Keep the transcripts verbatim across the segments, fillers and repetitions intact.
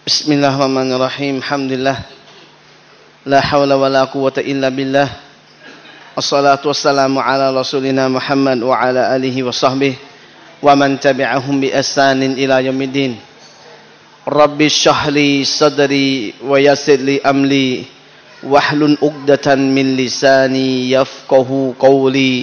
Bismillahirrahmanirrahim. Alhamdulillah. La hawla wa la quwwata illa billah. Assalatu wassalamu ala rasulina Muhammad wa ala alihi wa sahbihi wa man tabi'ahum bi ihsanin ila yaumiddin. Rabbi shrah li sadri wa yassir li amri wahlul 'uqdatan min lisani yafqahu qawli.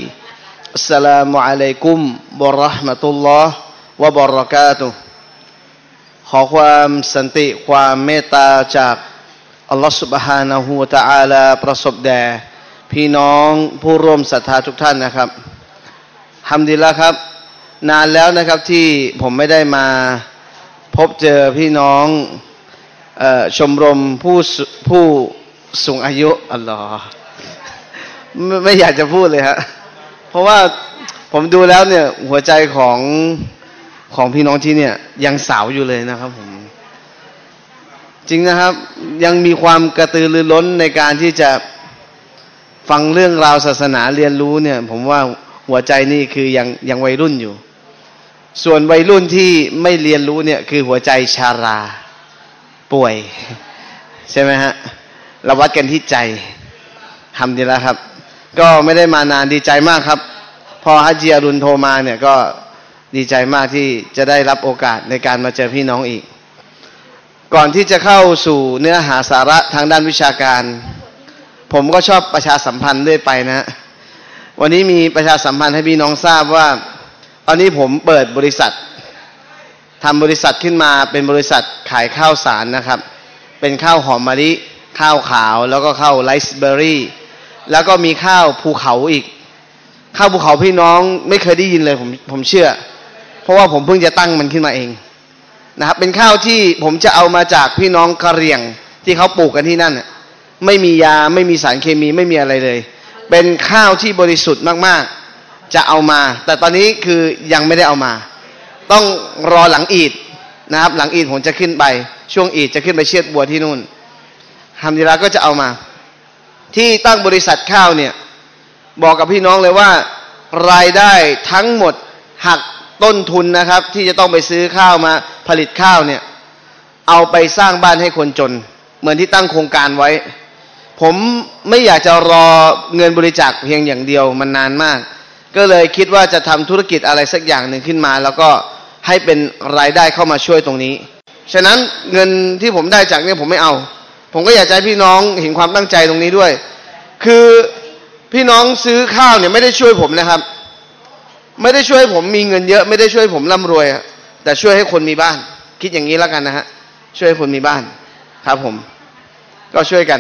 Assalamualaikum warahmatullahi wabarakatuh. ขอความสันติความเมตตาจากอัลลอฮฺ سبحانه และ تعالى ประสบแด่พี่น้องผู้ร่วมศรัทธาทุกท่านนะครับฮัมดุลิลละห์ครับนานแล้วนะครับที่ผมไม่ได้มาพบเจอพี่น้องเอ่อชมรมผู้ผู้สูงอายุอัลลอฮฺไม่ไม่อยากจะพูดเลยฮะเพราะว่าผมดูแล้วเนี่ยหัวใจของของพี่น้องที่เนี่ยยังสาวอยู่เลยนะครับผมจริงนะครับยังมีความกระตือรือร้นในการที่จะฟังเรื่องราวศาสนาเรียนรู้เนี่ยผมว่าหัวใจนี่คือยังยังวัยรุ่นอยู่ส่วนวัยรุ่นที่ไม่เรียนรู้เนี่ยคือหัวใจชาราป่วยใช่ไหมฮะเราวัดกันที่ใจทำดีแล้วครับก็ไม่ได้มานานดีใจมากครับพอฮัจญีอรุณโทรมาเนี่ยก็ดีใจมากที่จะได้รับโอกาสในการมาเจอพี่น้องอีกก่อนที่จะเข้าสู่เนื้อหาสาระทางด้านวิชาการผมก็ชอบประชาสัมพันธ์ด้วยไปนะวันนี้มีประชาสัมพันธ์ให้พี่น้องทราบว่าตอนนี้ผมเปิดบริษัททำบริษัทขึ้นมาเป็นบริษัทขายข้าวสารนะครับเป็นข้าวหอมมะลิข้าวขาวแล้วก็ข้าวไรซ์เบอร์รี่แล้วก็มีข้าวภูเขาอีกข้าวภูเขาพี่น้องไม่เคยได้ยินเลยผมผมเชื่อเพราะว่าผมเพิ่งจะตั้งมันขึ้นมาเองนะครับเป็นข้าวที่ผมจะเอามาจากพี่น้องกะเหรี่ยงที่เขาปลูกกันที่นั่นไม่มียาไม่มีสารเคมีไม่มีอะไรเลยเป็นข้าวที่บริสุทธิ์มากๆจะเอามาแต่ตอนนี้คือยังไม่ได้เอามาต้องรอหลังอีดนะครับหลังอีดผมจะขึ้นไปช่วงอีดจะขึ้นไปเชือดบัวที่นู่นฮัมดุลิลละห์ก็จะเอามาที่ตั้งบริษัทข้าวเนี่ยบอกกับพี่น้องเลยว่ารายได้ทั้งหมดหักต้นทุนนะครับที่จะต้องไปซื้อข้าวมาผลิตข้าวเนี่ยเอาไปสร้างบ้านให้คนจนเหมือนที่ตั้งโครงการไว้ผมไม่อยากจะรอเงินบริจาคเพียงอย่างเดียวมันนานมากก็เลยคิดว่าจะทำธุรกิจอะไรสักอย่างหนึ่งขึ้นมาแล้วก็ให้เป็นรายได้เข้ามาช่วยตรงนี้ฉะนั้นเงินที่ผมได้จากเนี่ยผมไม่เอาผมก็อยากจะให้พี่น้องเห็นความตั้งใจตรงนี้ด้วยคือพี่น้องซื้อข้าวเนี่ยไม่ได้ช่วยผมนะครับไม่ได้ช่วยผมมีเงินเยอะไม่ได้ช่วยผมร่ำรวยแต่ช่วยให้คนมีบ้านคิดอย่างนี้แล้วกันนะฮะช่วยให้คนมีบ้านครับผมก็ช่วยกัน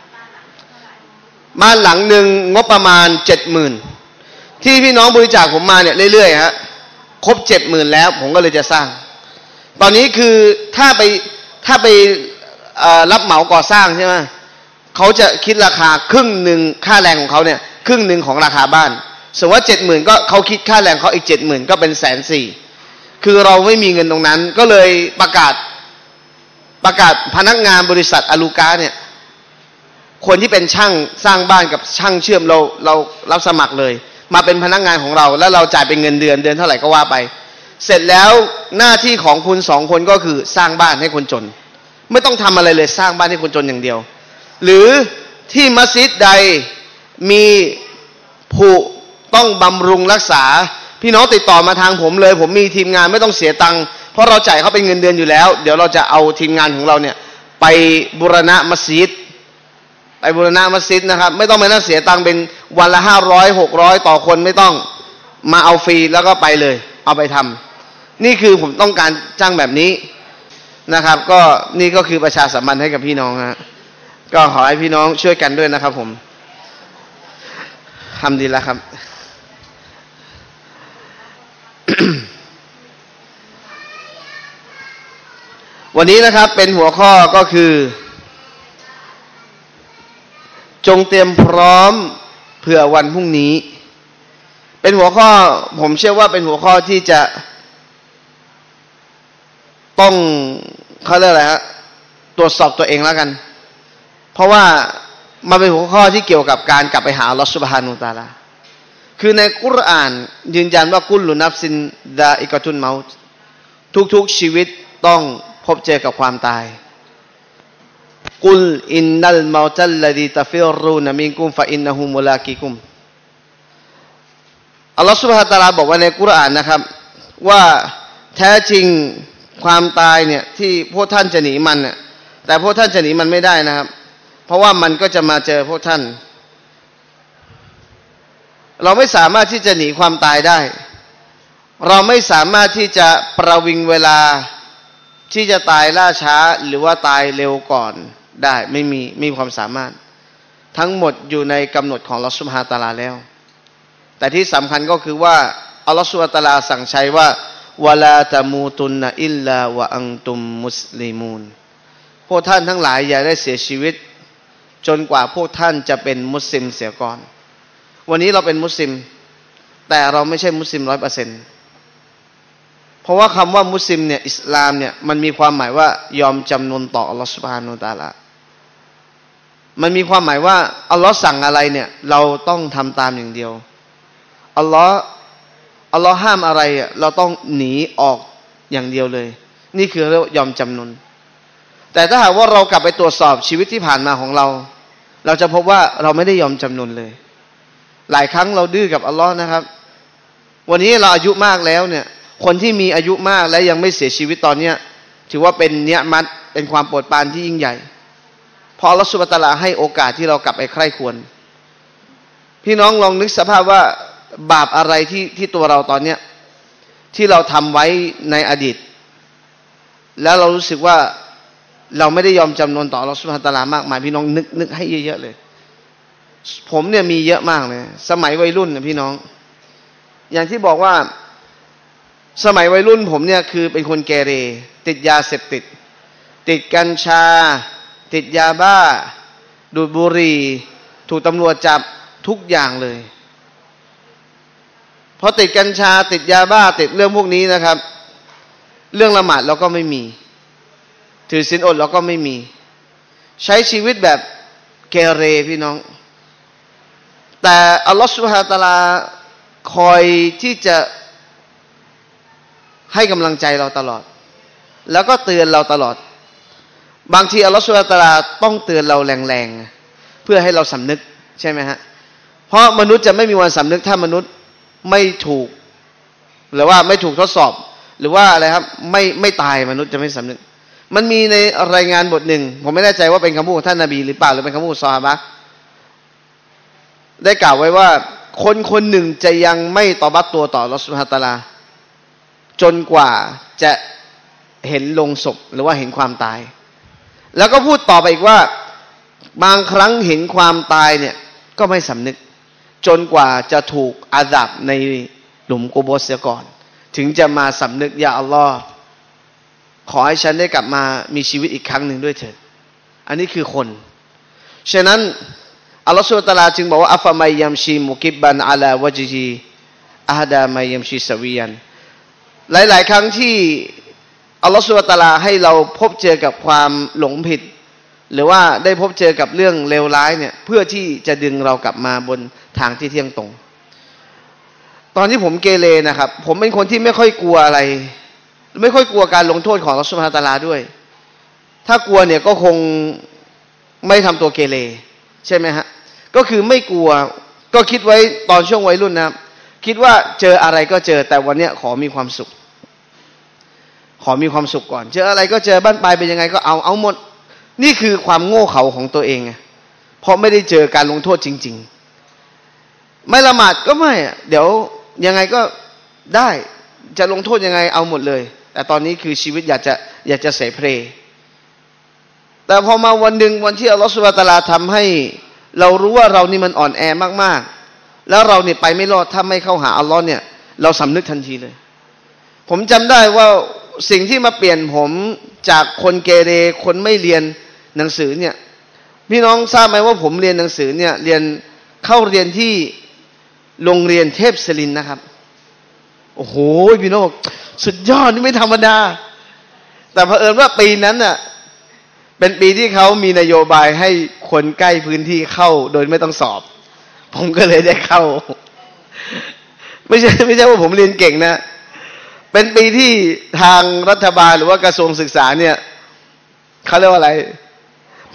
บ้านหลังหนึ่งงบประมาณเจ็ดหมื่นที่พี่น้องบริจาคผมมาเนี่ยเรื่อยๆฮะครบเจ็ดหมื่นแล้วผมก็เลยจะสร้างตอนนี้คือถ้าไปถ้าไปรับเหมาก่อสร้างใช่ไหมเขาจะคิดราคาครึ่งหนึ่งค่าแรงของเขาเนี่ยครึ่งหนึ่งของราคาบ้านสมมติว่าเจ็ดหมื่นก็เขาคิดค่าแรงเขาอีกเจ็ดหมื่นก็เป็นแสนสี่คือเราไม่มีเงินตรงนั้นก็เลยประกาศประกาศพนักงานบริษัทอาลูกาเนี่ยคนที่เป็นช่างสร้างบ้านกับช่างเชื่อมเราเรารับสมัครเลยมาเป็นพนักงานของเราแล้วเราจ่ายเป็นเงินเดือนเดือนเท่าไหร่ก็ว่าไปเสร็จแล้วหน้าที่ของคุณสองคนก็คือสร้างบ้านให้คนจนไม่ต้องทำอะไรเลยสร้างบ้านให้คนจนอย่างเดียวหรือที่มัสยิดใดมีผู้ต้องบำรุงรักษาพี่น้องติดต่อมาทางผมเลยผมมีทีมงานไม่ต้องเสียตังค์เพราะเราจ่ายเขาเป็นเงินเดือนอยู่แล้วเดี๋ยวเราจะเอาทีมงานของเราเนี่ยไปบูรณะมัสยิดไปบูรณะมัสยิดนะครับไม่ต้องไปนั่งเสียตังค์เป็นวันละห้าร้อยหกร้อยต่อคนไม่ต้องมาเอาฟรีแล้วก็ไปเลยเอาไปทำนี่คือผมต้องการจ้างแบบนี้นะครับก็นี่ก็คือประชาสัมพันธ์ให้กับพี่น้องฮะก็ขอให้พี่น้องช่วยกันด้วยนะครับผมฮัมดุลิลละห์ครับ วันนี้นะครับเป็นหัวข้อก็คือจงเตรียมพร้อมเผื่อวันพรุ่งนี้เป็นหัวข้อผมเชื่อว่าเป็นหัวข้อที่จะต้องเขาเรียกอะไรฮะตรวจสอบตัวเองแล้วกันเพราะว่ามันเป็นหัวข้อที่เกี่ยวกับการกลับไปหาอัลลอฮฺซุบฮานะฮูวะตะอาลาคือในกุรอานยืนยันว่ากุลลุนัฟซินดาอิกะตุนเมาต์ทุกๆชีวิตต้องพบเจอกับความตายกุลอินนัลเมาตัลลดีตะฟิรูนมินกุมฟะอินนะฮูมุลากิกุมอัลลอฮฺซุบฮานะฮูวะตะอาลาบอกว่าในกุรอานนะครับว่าแท้จริงความตายเนี่ยที่พวกท่านจะหนีมันเนี่ยแต่พวกท่านจะหนีมันไม่ได้นะครับเพราะว่ามันก็จะมาเจอพวกท่านเราไม่สามารถที่จะหนีความตายได้เราไม่สามารถที่จะประวิงเวลาที่จะตายล่าช้าหรือว่าตายเร็วก่อนได้ไม่มีมีความสามารถทั้งหมดอยู่ในกำหนดของอัลเลาะห์ซุบฮานะฮูวะตะอาลาแล้วแต่ที่สำคัญก็คือว่าอัลเลาะห์ซุบฮานะฮูวะตะอาลาสั่งใช้ว่าวะลาตะมูตุนนะอิลลาวะอันตุมมุสลิมูนพวกท่านทั้งหลายอย่าได้เสียชีวิตจนกว่าพวกท่านจะเป็นมุสลิมเสียก่อนวันนี้เราเป็นมุสลิมแต่เราไม่ใช่มุสลิมร้อยเปอร์เซ็นต์เพราะว่าคำว่ามุสลิมเนี่ยอิสลามเนี่ยมันมีความหมายว่ายอมจำนนต่ออัลลอฮฺซุบฮานะฮูวะตะอาลามันมีความหมายว่าอัลลอฮ์สั่งอะไรเนี่ยเราต้องทำตามอย่างเดียวอัลลอฮ์อัลลอฮ์ห้ามอะไรอ่ะเราต้องหนีออกอย่างเดียวเลยนี่คือเรียกว่ายอมจำนนแต่ถ้าหากว่าเรากลับไปตรวจสอบชีวิตที่ผ่านมาของเราเราจะพบว่าเราไม่ได้ยอมจำนนเลยหลายครั้งเราดื้อกับอัลลอฮ์นะครับวันนี้เราอายุมากแล้วเนี่ยคนที่มีอายุมากและยังไม่เสียชีวิตตอนเนี้ยถือว่าเป็นเนียมัตเป็นความโปรดปรานที่ยิ่งใหญ่เพราะอัลลอฮฺซุบฮานะฮูวะตะอาลาให้โอกาสที่เรากลับไปใคร่ควรพี่น้องลองนึกสภาพว่าบาปอะไรที่ที่ตัวเราตอนเนี้ยที่เราทำไว้ในอดีตแล้วเรารู้สึกว่าเราไม่ได้ยอมจำนนต่ออัลลอฮฺซุบฮานะฮูวะตะอาลามากมายพี่น้องนึกนึกให้เยอะๆเลยผมเนี่ยมีเยอะมากเลยสมัยวัยรุ่นนะพี่น้องอย่างที่บอกว่าสมัยวัยรุ่นผมเนี่ยคือเป็นคนเกเรติดยาเสพติดติดกัญชาติดยาบ้าดูดบุหรี่ถูกตำรวจจับทุกอย่างเลยพอติดกัญชาติดยาบ้าติดเรื่องพวกนี้นะครับเรื่องละหมาดเราก็ไม่มีถือศีลอดเราก็ไม่มีใช้ชีวิตแบบเกเรพี่น้องแต่อัลลอฮฺซุบฮานะฮูวะตะอาลาคอยที่จะให้กำลังใจเราตลอดแล้วก็เตือนเราตลอดบางทีอัลลอฮฺซุบฮานะฮูวะตะอาลาต้องเตือนเราแรงๆเพื่อให้เราสำนึกใช่ไหมฮะเพราะมนุษย์จะไม่มีวันสำนึกถ้ามนุษย์ไม่ถูกหรือว่าไม่ถูกทดสอบหรือว่าอะไรครับไม่ไม่ตายมนุษย์จะไม่สำนึกมันมีในรายงานบทหนึ่งผมไม่แน่ใจว่าเป็นคำพูดของท่านนบีหรือเปล่าหรือเป็นคำพูดซอฮาบะห์ได้กล่าวไว้ว่าคนคนหนึ่งจะยังไม่ตอบัตตัวต่ออัลเลาะห์ซุบฮานะฮูวะตะอาลาจนกว่าจะเห็นลงศพหรือว่าเห็นความตายแล้วก็พูดต่อไปอีกว่าบางครั้งเห็นความตายเนี่ยก็ไม่สำนึกจนกว่าจะถูกอาซับในหลุมกุโบร์เสียก่อนถึงจะมาสำนึกยาอัลลอฮ์ขอให้ฉันได้กลับมามีชีวิตอีกครั้งหนึ่งด้วยเถิดอันนี้คือคนฉะนั้นอัลลอฮฺซุบฮานะฮูวะตะอาลาจึงบอกว่าอัฟมัยยัมชีมุกิบบันอะลาวะจิฮิอะฮดามัยยัมชีซะวียันหลายๆครั้งที่อัลลอฮฺซุบฮานะฮูวะตะอาลาให้เราพบเจอกับความหลงผิดหรือว่าได้พบเจอกับเรื่องเลวร้ายเนี่ยเพื่อที่จะดึงเรากลับมาบนทางที่เที่ยงตรงตอนที่ผมเกเรนะครับผมเป็นคนที่ไม่ค่อยกลัวอะไรไม่ค่อยกลัวการลงโทษของอัลลอฮฺซุบฮานะฮูวะตะอาลาด้วยถ้ากลัวเนี่ยก็คงไม่ทำตัวเกเรใช่ไหมฮะก็คือไม่กลัวก็คิดไว้ตอนช่วงวัยรุ่นนะครับคิดว่าเจออะไรก็เจอแต่วันเนี้ยขอมีความสุขขอมีความสุขก่อนเจออะไรก็เจอบ้านปลายเป็นยังไงก็เอาเอาหมดนี่คือความโง่เขลาของตัวเองไงเพราะไม่ได้เจอการลงโทษจริงๆไม่ละหมาดก็ไม่เดี๋ยวยังไงก็ได้จะลงโทษยังไงเอาหมดเลยแต่ตอนนี้คือชีวิตอยากจะอยากจะเสเพลแต่พอมาวันหนึ่งวันที่อัลลอฮฺซุบฮานะฮูวะตะอาลาทำให้เรารู้ว่าเรานี่มันอ่อนแอมากๆแล้วเราเนี่ยไปไม่รอดถ้าไม่เข้าหาอัลลอฮ์เนี่ยเราสำนึกทันทีเลยผมจำได้ว่าสิ่งที่มาเปลี่ยนผมจากคนเกเรคนไม่เรียนหนังสือเนี่ยพี่น้องทราบไหมว่าผมเรียนหนังสือเนี่ยเรียนเข้าเรียนที่โรงเรียนเทพศิรินทร์นะครับโอ้โหพี่น้องสุดยอดนี่ไม่ธรรมดาแต่เผอิญว่าปีนั้นน่ะเป็นปีที่เขามีนโยบายให้คนใกล้พื้นที่เข้าโดยไม่ต้องสอบผมก็เลยได้เข้าไม่ใช่ไม่ใช่ว่าผมเรียนเก่งนะเป็นปีที่ทางรัฐบาลหรือว่ากระทรวงศึกษาเนี่ยเขาเรียกว่าอะไร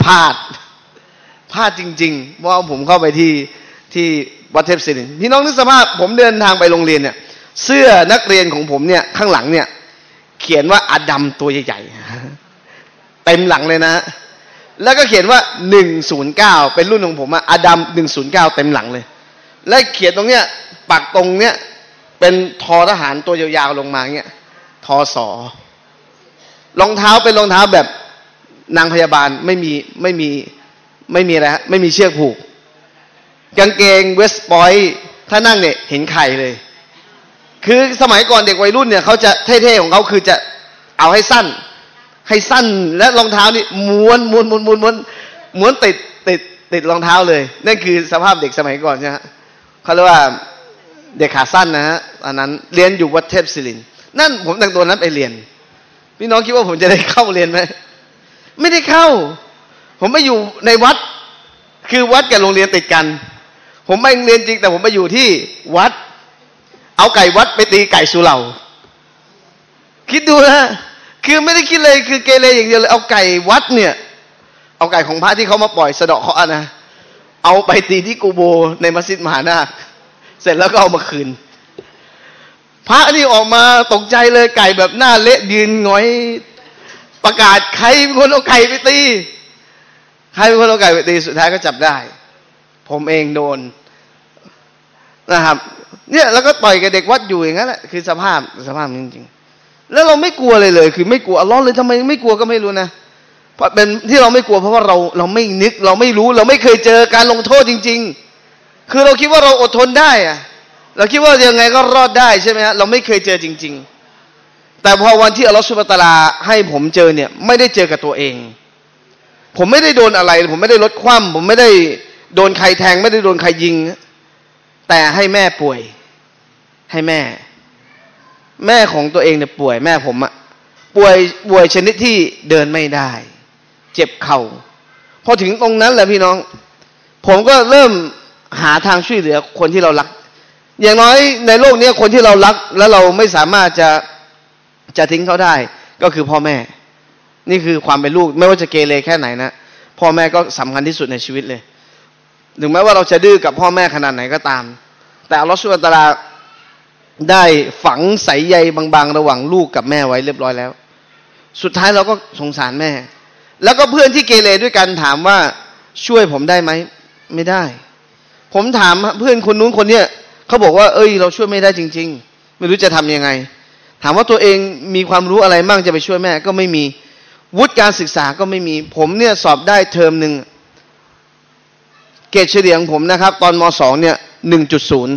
พลาดพลาดจริงๆเพราะผมเข้าไปที่ที่วัดเทพศิรินทร์พี่น้องนึกสภาพผมเดินทางไปโรงเรียนเนี่ยเสื้อนักเรียนของผมเนี่ยข้างหลังเนี่ยเขียนว่าอดัมตัวใหญ่ๆเต็มหลังเลยนะแล้วก็เขียนว่าหนึ่งศูนย์เก้าเป็นรุ่นของผมอะอดัมหนึ่งศูนย์เก้าเต็มหลังเลยและเขียนตรงเนี้ยปักตรงเนี้ยเป็นทอทหารตัวยาวๆลงมาเงี้ยทอสอรองเท้าเป็นรองเท้าแบบนางพยาบาลไม่มีไม่มีไม่มีอะไรฮะไม่มีเชือกผูกกางเกงเวสต์พอยต์ถ้านั่งเนี่ยเห็นไข่เลยคือสมัยก่อนเด็กวัยรุ่นเนี่ยเขาจะเท่ๆของเขาคือจะเอาให้สั้นให้สั้นและรองเท้านี่ม้วนม้วนม้วนม้วนม้วนม้วนติดติดติดรองเท้าเลยนั่นคือสภาพเด็กสมัยก่อนใช่ไหมเขาเรียกว่าเด็กขาสั้นนะฮะอันนั้นเรียนอยู่วัดเทพศิรินทร์นั่นผมแต่งตัวนั้นไปเรียนพี่น้องคิดว่าผมจะได้เข้าเรียนไหมไม่ได้เข้าผมไปอยู่ในวัดคือวัดกับโรงเรียนติดกันผมไปเรียนจริงแต่ผมไปอยู่ที่วัดเอาไก่วัดไปตีไก่สุเหร่าคิดดูนะคือไม่ได้คิดเลยคือเกเรอย่างเดียวเลยเอาไก่วัดเนี่ยเอาไก่ของพระที่เขามาปล่อยสะเดาะเคราะห์นะเอาไปตีที่กูโบในมัสยิดมหานาคเสร็จแล้วก็เอามาคืนพระนี่ออกมาตกใจเลยไก่แบบหน้าเละยืนง้อยประกาศใครเป็นคนเอาไก่ไปตีใครเป็นคนเอาไก่ไปตีสุดท้ายก็จับได้ผมเองโดนนะครับเนี่ยแล้วก็ต่อยกับเด็กวัดอยู่อย่างนั้นแหละคือสภาพสภาพจริงๆแล้วเราไม่กลัวเลยเลยคือไม่กลัวอัลเลาะห์เลยทำไมไม่กลัวก็ไม่รู้นะเพราะเป็นที่เราไม่กลัวเพราะว่าเราเราไม่นึกเราไม่รู้เราไม่เคยเจอการลงโทษจริงๆคือเราคิดว่าเราอดทนได้อะเราคิดว่ายังไงก็รอดได้ใช่ไหมฮะเราไม่เคยเจอจริงๆแต่พอวันที่อัลเลาะห์ซุบฮานะฮูวะตะอาลาให้ผมเจอเนี่ยไม่ได้เจอกับตัวเองผมไม่ได้โดนอะไรผมไม่ได้ลดคว่ำผมไม่ได้โดนใครแทงไม่ได้โดนใครยิงแต่ให้แม่ป่วยให้แม่แม่ของตัวเองเนี่ยป่วยแม่ผมอะป่วยป่วยชนิดที่เดินไม่ได้เจ็บเข่าพอถึงตรงนั้นแหละพี่น้องผมก็เริ่มหาทางช่วยเหลือคนที่เรารักอย่างน้อยในโลกนี้คนที่เรารักแล้วเราไม่สามารถจะจะทิ้งเขาได้ก็คือพ่อแม่นี่คือความเป็นลูกไม่ว่าจะเกเรแค่ไหนนะพ่อแม่ก็สำคัญที่สุดในชีวิตเลยถึงแม้ว่าเราจะดื้อกับพ่อแม่ขนาดไหนก็ตามแต่อัลเลาะห์ซุบฮานะฮูวะตะอาลาได้ฝังสายใยบางๆระหว่างลูกกับแม่ไว้เรียบร้อยแล้วสุดท้ายเราก็สงสารแม่แล้วก็เพื่อนที่เกเรด้วยกันถามว่าช่วยผมได้ไหมไม่ได้ผมถามเพื่อนคนนู้นคนเนี้ยเขาบอกว่าเอ้ยเราช่วยไม่ได้จริงๆไม่รู้จะทำยังไงถามว่าตัวเองมีความรู้อะไรมั่งจะไปช่วยแม่ก็ไม่มีวุฒิการศึกษาก็ไม่มีผมเนี่ยสอบได้เทอมหนึ่งเกรดเฉลี่ยของผมนะครับตอนม.สอง เนี่ย หนึ่งจุดศูนย์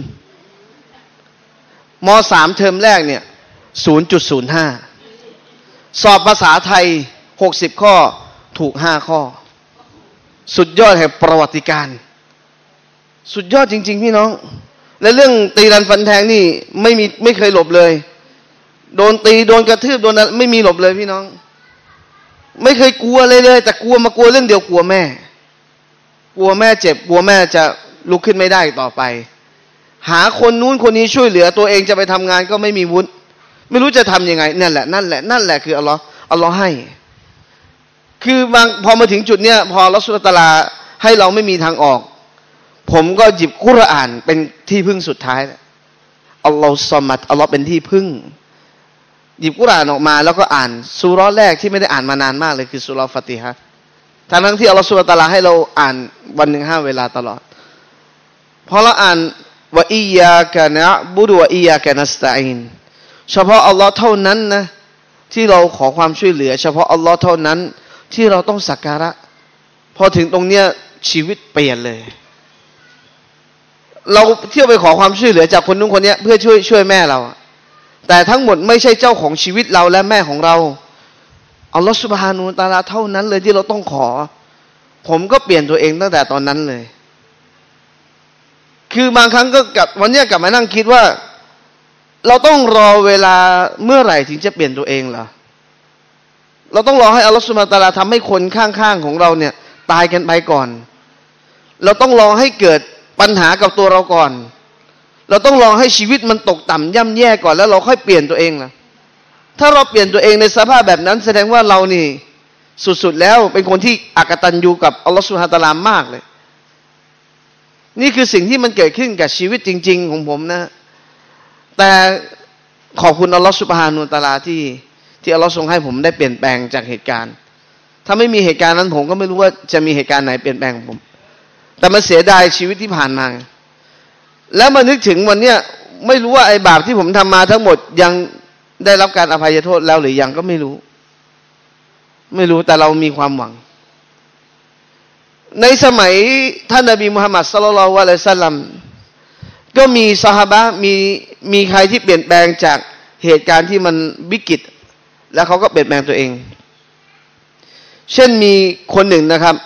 ม.สาม เทอมแรกเนี่ย ศูนย์จุดศูนย์ห้า สอบภาษาไทยหกสิบข้อถูกห้าข้อสุดยอดแห่งประวัติการสุดยอดจริงๆพี่น้องและเรื่องตีรันฟันแทงนี่ไม่มีไม่เคยหลบเลยโดนตีโดนกระทืบโดนไม่มีหลบเลยพี่น้องไม่เคยกลัวเลยเลยแต่กลัวมากลัวเรื่องเดียวกลัวแม่กลัวแม่เจ็บกลัวแม่จะลุกขึ้นไม่ได้ต่อไปหาคนนู้นคนนี้ช่วยเหลือตัวเองจะไปทำงานก็ไม่มีวุฒิไม่รู้จะทำยังไงนั่นแหละนั่นแหละนั่นแหละคืออัลลอฮ์อัลลอฮ์ให้คือบางพอมาถึงจุดเนี้ยพออัลลอฮ์ซุบฮานะฮูวะตะอาลาให้เราไม่มีทางออกผมก็หยิบกุรอานเป็นที่พึ่งสุดท้ายอัลลอฮ์ซอมัดอัลลอฮ์เป็นที่พึ่งหยิบกุรอานออกมาแล้วก็อ่านซูเราะห์แรกที่ไม่ได้อ่านมานานมากเลยคือซูเราะห์ฟาติฮะห์ทั้งที่อัลลอฮฺซุบฮานะฮูวะตะอาลาให้เราอ่านวันหนึ่งห้าเวลาตลอดพอเราอ่านวะอียากะนะบุดุวะอียากะนัสตะอีนเฉพาะอัลลอฮ์เท่านั้นนะที่เราขอความช่วยเหลือเฉพาะอัลลอฮ์เท่านั้นที่เราต้องสักการะพอถึงตรงเนี้ยชีวิตเปลี่ยนเลยเราเที่ยวไปขอความช่วยเหลือจากคนนู้นคนนี้เพื่อช่วยช่วยแม่เราแต่ทั้งหมดไม่ใช่เจ้าของชีวิตเราและแม่ของเราอัลลอฮฺซุบฮานะฮูวะตะอาลาเท่านั้นเลยที่เราต้องขอผมก็เปลี่ยนตัวเองตั้งแต่ตอนนั้นเลยคือบางครั้งก็กลับวันนี้กลับมานั่งคิดว่าเราต้องรอเวลาเมื่อไหร่ถึงจะเปลี่ยนตัวเองเหรอเราต้องรอให้อัลลอฮฺซุบฮานะฮูวะตะอาลาทำให้คนข้างๆของเราเนี่ยตายกันไปก่อนเราต้องรอให้เกิดปัญหากับตัวเราก่อนเราต้องรอให้ชีวิตมันตกต่ำย่ำแย่ก่อนแล้วเราค่อยเปลี่ยนตัวเองล่ะถ้าเราเปลี่ยนตัวเองในสภาพแบบนั้นแสดงว่าเรานี่สุดๆแล้วเป็นคนที่อกตัญญูกับอัลลอฮฺซุบฮานะฮูวะตะอาลามากเลยนี่คือสิ่งที่มันเกิดขึ้นกับชีวิตจริงๆของผมนะแต่ขอบคุณอัลลอฮฺซุบฮานะฮูวะตะอาลาที่ที่อัลลอฮฺทรงให้ผมได้เปลี่ยนแปลงจากเหตุการณ์ถ้าไม่มีเหตุการณ์นั้นผมก็ไม่รู้ว่าจะมีเหตุการณ์ไหนเปลี่ยนแปลงผมแต่มันเสียดายชีวิตที่ผ่านมาแล้วมานึกถึงวันเนี้ยไม่รู้ว่าไอ้บาปที่ผมทำมาทั้งหมดยังได้รับการอภัยโทษแล้วหรือยังก็ไม่รู้ไม่รู้แต่เรามีความหวังในสมัยท่านนบีมุฮัมมัดศ็อลลัลลอฮุอะลัยฮิวะซัลลัมก็มีซอฮาบะห์มีมีใครที่เปลี่ยนแปลงจากเหตุการณ์ที่มันวิกฤตแล้วเขาก็เปลี่ยนแปลงตัวเองเช่นมีคนหนึ่งนะครับ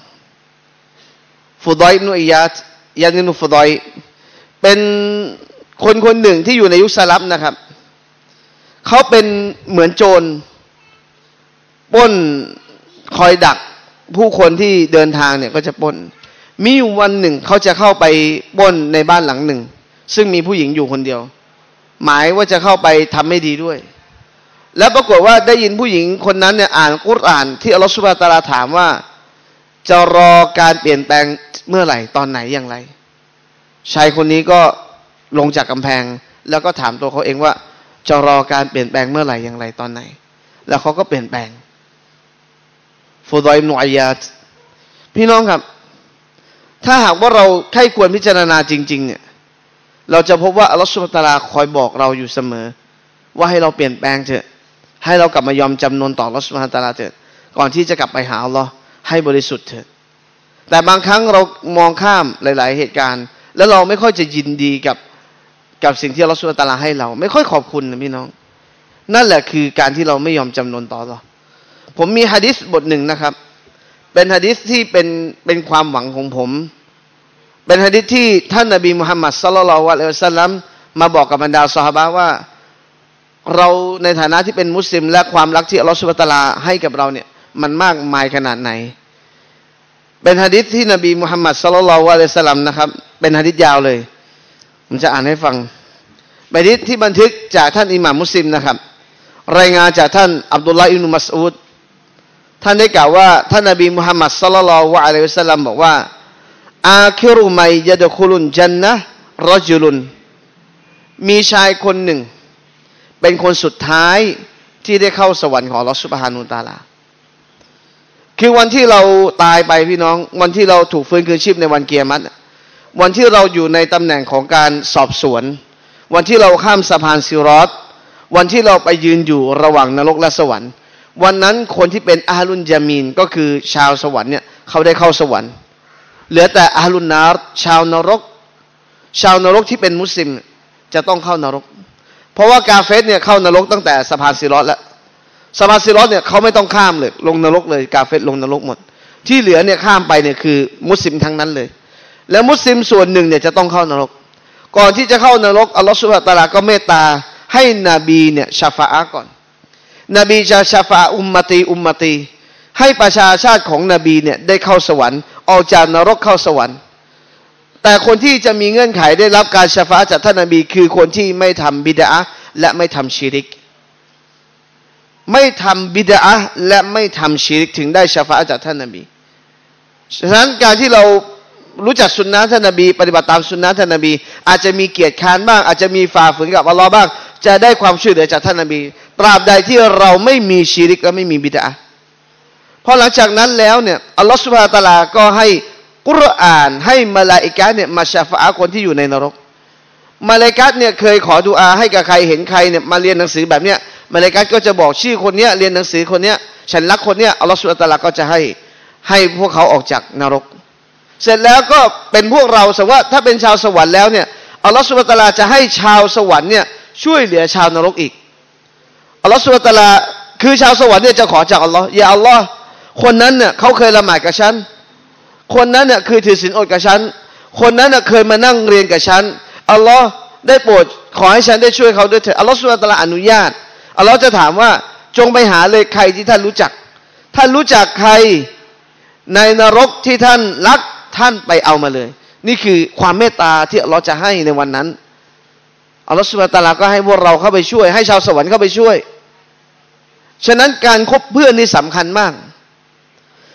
ฟุดอยอิบนุอิยาดยานินุฟุดอยเป็นคนคนหนึ่งที่อยู่ในยุคสลับนะครับเขาเป็นเหมือนโจรปล้นคอยดักผู้คนที่เดินทางเนี่ยก็จะปล้นมีอยู่วันหนึ่งเขาจะเข้าไปปล้นในบ้านหลังหนึ่งซึ่งมีผู้หญิงอยู่คนเดียวหมายว่าจะเข้าไปทำไม่ดีด้วยแล้วปรากฏว่าได้ยินผู้หญิงคนนั้นเนี่ยอ่านกุรอานที่อัลลอฮฺซุบฮานะฮูวะตะอาลาถามว่าจะรอการเปลี่ยนแปลงเมื่อไหร่ตอนไหนอย่างไรชายคนนี้ก็ลงจากกำแพงแล้วก็ถามตัวเขาเองว่าจะรอการเปลี่ยนแปลงเมื่อไหร่อย่างไรตอนไหนแล้วเขาก็เปลี่ยนแปลงฟุดอยอิบนุอิยาดพี่น้องครับถ้าหากว่าเราใคร่ควรพิจารณาจริงๆเนี่ยเราจะพบว่าอัลลอฮฺซุบฮานะฮูวะตะอาลาคอยบอกเราอยู่เสมอว่าให้เราเปลี่ยนแปลงเถอะให้เรากลับมายอมจำนนต่ออัลลอฮฺซุบฮานะฮูวะตะอาลาเถอะก่อนที่จะกลับไปหาอัลลอฮ์ให้บริสุทธิ์เถอะแต่บางครั้งเรามองข้ามหลายๆเหตุการณ์แล้วเราไม่ค่อยจะยินดีกับกับสิ่งที่อัลลอฮฺซุบฮานะฮูวะตะอาลาให้เราไม่ค่อยขอบคุณนะพี่น้องนั่นแหละคือการที่เราไม่ยอมจำนนต่ออัลลอฮ์ผมมีหะดีษบทหนึ่งนะครับเป็นหะดีษที่เป็นเป็นความหวังของผมเป็นหะดีษที่ท่านนบีมุฮัมมัดศ็อลลัลลอฮุอะลัยฮิวะซัลลัมมาบอกกับบรรดาซอฮาบะห์ว่าเราในฐานะที่เป็นมุสลิมและความรักที่อัลลอฮฺซุบฮานะฮูวะตะอาลาให้กับเราเนี่ยมันมากมายขนาดไหนเป็นหะดีษที่นบีมุฮัมมัดศ็อลลัลลอฮุอะลัยฮิวะซัลลัมนะครับเป็นหะดีษยาวเลยผมจะอ่านให้ฟังเป็นหะดีษที่บันทึกจากท่านอิหม่ามมุสลิมนะครับรายงานจากท่านอับดุลลาห์อิบนุมัสอูดท่านได้กล่าวว่าท่านนบีมุฮัมมัดศ็อลลัลลอฮุอะลัยฮิวะซัลลัมบอกว่าอาคิรุมัยยะดคุลุนญันนะห์รอจุลุนมีชายคนหนึ่งเป็นคนสุดท้ายที่ได้เข้าสวรรค์ของอัลเลาะห์ซุบฮานะฮูวะตะอาลาคือวันที่เราตายไปพี่น้องวันที่เราถูกฟื้นคืนชีพในวันกิยามะฮ์วันที่เราอยู่ในตำแหน่งของการสอบสวนวันที่เราข้ามสะพานซิรอตวันที่เราไปยืนอยู่ระหว่างนรกและสวรรค์วันนั้นคนที่เป็นอาลุนยามีนก็คือชาวสวรรค์เนี่ยเขาได้เข้าสวรรค์เหลือแต่อาลุนนารชาวนรกชาวนรกที่เป็นมุสลิมจะต้องเข้านรกเพราะว่ากาเฟรเนี่ยเข้านรกตั้งแต่สะพานซิรอตแล้วสะพานซิรอตเนี่ยเขาไม่ต้องข้ามเลยลงนรกเลยกาเฟรลงนรกหมดที่เหลือเนี่ยข้ามไปเนี่ยคือมุสลิมทั้งนั้นเลยแล้วมุสลิมส่วนหนึ่งเนี่ยจะต้องเข้านรกก่อนที่จะเข้านรกอัลลอฮฺซุบฮานะฮูวะตะอาลาก็เมตตาให้นบีเนี่ยชาฟาอะห์ก่อนนบีจะชาฟาอุมมตีอุมมตีให้ประชาชาติของนบีเนี่ยได้เข้าสวรรค์ออกจากนรกเข้าสวรรค์แต่คนที่จะมีเงื่อนไขได้รับการชาฟาอะห์จากท่านนบีคือคนที่ไม่ทำบิดอะห์และไม่ทำชิริกไม่ทำบิดอะห์และไม่ทำชิริกถึงได้ชาฟาอะห์จากท่านนบีฉะนั้นการที่เรารู้จักสุนนะท่านนบีปฏิบัติตามสุนนะท่านนบีอาจจะมีเกียรติค้านบ้างอาจจะมีฝ่าฝืนกับอัลลอฮ์บ้างจะได้ความช่วยเหลือจากท่านนบีตราบใดที่เราไม่มีชิริกและไม่มีบิดอะห์พอหลังจากนั้นแล้วเนี่ยอัลลอฮฺซุบฮานะฮูวะตะอาลาก็ให้กุรอานให้มลาอิกะฮ์เนี่ยมาชาฟาอะห์คนที่อยู่ในนรกมลาอิกะฮ์เนี่ยเคยขอดุอาให้กับใครเห็นใครเนี่ยมาเรียนหนังสือแบบเนี้ยมลาอิกะฮ์ก็จะบอกชื่อคนเนี้ยเรียนหนังสือคนเนี้ยฉันรักคนเนี้ยอัลลอฮฺซุบฮานะฮูวะตะอาลาก็จะให้ให้พวกเขาออกจากนรกเสร็จแล้วก็เป็นพวกเราสมมติว่าถ้าเป็นชาวสวรรค์แล้วเนี่ยอัลลอฮฺซุบฮานะฮูวะตะอาลาจะให้ชาวสวรรค์เนี่ยช่วยเหลือชาวนรกอีกอัลลอฮฺซุบฮานะฮูวะตะอาลาคือชาวสวรรค์เนี่ยจะขอจากอัลลอฮ์อย่าอัลลอฮ์คนนั้นเนี่ยเขาเคยละหมาดกับฉันคนนั้นเนี่ยคือถือศีลอดกับฉันคนนั้นเนี่ยเคยมานั่งเรียนกับฉันอัลลอฮ์ได้โปรดขอให้ฉันได้ช่วยเขาด้วยเถิดอัลลอฮ์ซุบฮานะฮูวะตะอาลาอนุญาตอัลลอฮ์จะถามว่าจงไปหาเลยใครที่ท่านรู้จักท่านรู้จักใครในนรกที่ท่านรักท่านไปเอามาเลยนี่คือความเมตตาที่อัลลอฮ์จะให้ในวันนั้นอัลลอฮ์ซุบฮานะฮูวะตะอาลาก็ให้พวกเราเข้าไปช่วยให้ชาวสวรรค์เข้าไปช่วยฉะนั้นการคบเพื่อนนี่สำคัญมาก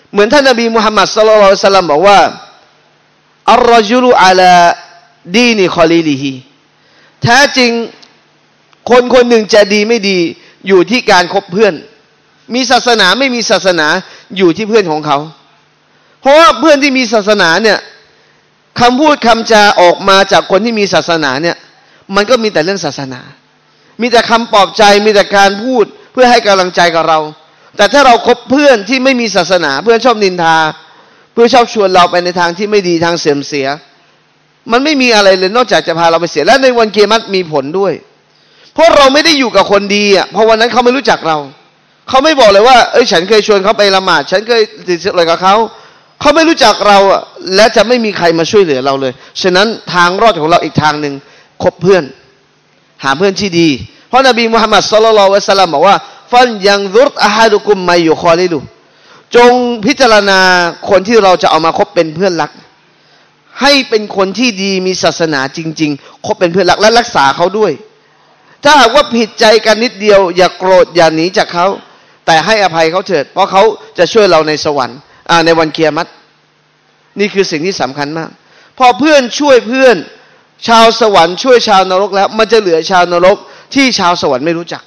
เหมือนท่านนบีมุฮัมมัดศ็อลลัลลอฮุอะลัยฮิวะซัลลัมบอกว่าอัรรอจุลุอะลาดีนิคอลีลิฮิแท้จริงคนคนหนึ่งจะดีไม่ดีอยู่ที่การคบเพื่อนมีศาสนาไม่มีศาสนาอยู่ที่เพื่อนของเขาเพราะว่าเพื่อนที่มีศาสนาเนี่ยคำพูดคำจาออกมาจากคนที่มีศาสนาเนี่ยมันก็มีแต่เรื่องศาสนามีแต่คำปลอบใจมีแต่การพูดเพื่อให้กำลังใจกับเราแต่ถ้าเราคบเพื่อนที่ไม่มีศาสนาเพื่อนชอบนินทาเพื่อนชอบชวนเราไปในทางที่ไม่ดีทางเสื่อมเสียมันไม่มีอะไรเลยนอกจากจะพาเราไปเสียและในวันเกียรติมีผลด้วยเพราะเราไม่ได้อยู่กับคนดีอ่ะเพราะวันนั้นเขาไม่รู้จักเราเขาไม่บอกเลยว่าเอ้ยฉันเคยชวนเขาไปละหมาดฉันเคยติดอะไรกับเขาเขาไม่รู้จักเราอ่ะและจะไม่มีใครมาช่วยเหลือเราเลยฉะนั้นทางรอดของเราอีกทางหนึ่งคบเพื่อนหาเพื่อนที่ดีเพราะนบีมุฮัมมัดศ็อลลัลลอฮุอะลัยฮิวะซัลลัมบอกว่าฟันยังซุรอะฮาดุกุมมัยยุคอลิลุจงพิจารณาคนที่เราจะเอามาคบเป็นเพื่อนรักให้เป็นคนที่ดีมีศาสนาจริงๆคบเป็นเพื่อนรักและรักษาเขาด้วยถ้าหากว่าผิดใจกันนิดเดียวอย่าโกรธอย่าหนีจากเขาแต่ให้อภัยเขาเถิดเพราะเขาจะช่วยเราในสวรรค์ในวันกิยามะฮ์นี่คือสิ่งที่สำคัญมากพอเพื่อนช่วยเพื่อนชาวสวรรค์ช่วยชาวนรกแล้วมันจะเหลือชาวนรกที่ชาวสวรรค์ไม่รู้จัก